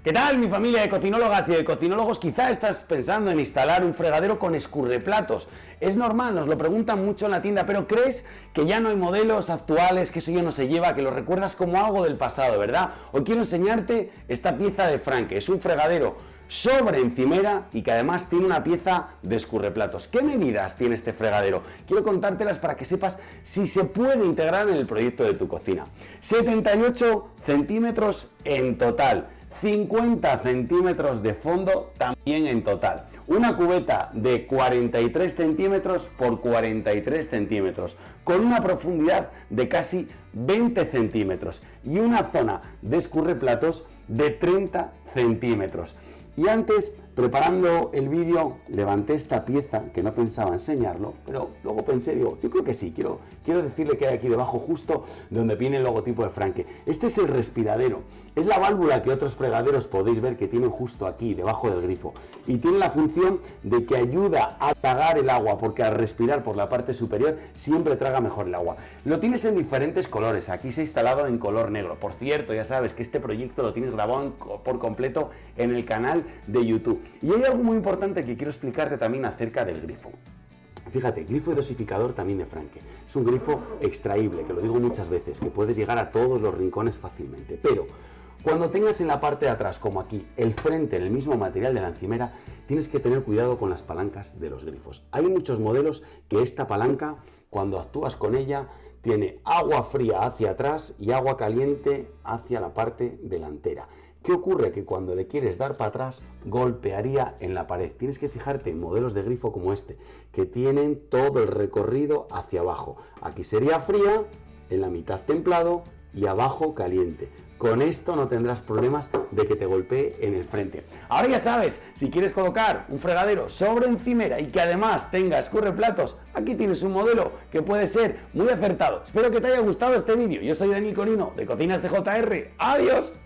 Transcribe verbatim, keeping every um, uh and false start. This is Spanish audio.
¿Qué tal, mi familia de cocinólogas y de cocinólogos? Quizá estás pensando en instalar un fregadero con escurreplatos. Es normal, nos lo preguntan mucho en la tienda, pero ¿crees que ya no hay modelos actuales, que eso ya no se lleva, que lo recuerdas como algo del pasado, verdad? Hoy quiero enseñarte esta pieza de Franke. Es un fregadero sobre encimera y que además tiene una pieza de escurreplatos. ¿Qué medidas tiene este fregadero? Quiero contártelas para que sepas si se puede integrar en el proyecto de tu cocina. setenta y ocho centímetros en total. cincuenta centímetros de fondo también en total. Una cubeta de cuarenta y tres centímetros por cuarenta y tres centímetros, con una profundidad de casi veinte centímetros y una zona de escurreplatos de treinta centímetros. Y antes, preparando el vídeo, levanté esta pieza, que no pensaba enseñarlo, pero luego pensé, digo, yo creo que sí, quiero, quiero decirle que hay aquí debajo, justo donde viene el logotipo de Franke. Este es el respiradero, es la válvula que otros fregaderos podéis ver que tienen justo aquí, debajo del grifo, y tiene la función de que ayuda a tragar el agua, porque al respirar por la parte superior siempre traga mejor el agua. Lo tienes en diferentes colores, aquí se ha instalado en color negro. Por cierto, ya sabes que este proyecto lo tienes grabado en, por completo en el canal de YouTube. Y hay algo muy importante que quiero explicarte también acerca del grifo. Fíjate, grifo y dosificador también de Franke. Es un grifo extraíble, que lo digo muchas veces, que puedes llegar a todos los rincones fácilmente. Pero cuando tengas en la parte de atrás, como aquí, el frente en el mismo material de la encimera, tienes que tener cuidado con las palancas de los grifos. Hay muchos modelos que esta palanca, cuando actúas con ella, tiene agua fría hacia atrás y agua caliente hacia la parte delantera. ¿Qué ocurre? Que cuando le quieres dar para atrás, golpearía en la pared. Tienes que fijarte en modelos de grifo como este, que tienen todo el recorrido hacia abajo. Aquí sería fría, en la mitad templado y abajo caliente. Con esto no tendrás problemas de que te golpee en el frente. Ahora ya sabes, si quieres colocar un fregadero sobre encimera y que además tenga escurreplatos, aquí tienes un modelo que puede ser muy acertado. Espero que te haya gustado este vídeo. Yo soy Dani Colino, de Cocinas de J R. ¡Adiós!